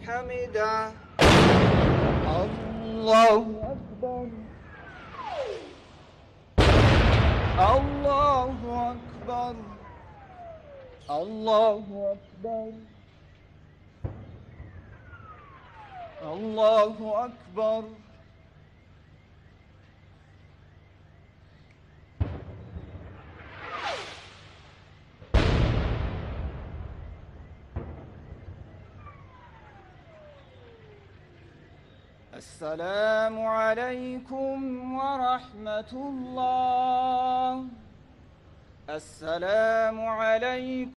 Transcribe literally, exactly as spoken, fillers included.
حمده. الله أكبر. الله أكبر. الله أكبر. الله أكبر. السلام عليكم ورحمة الله. السلام عليكم.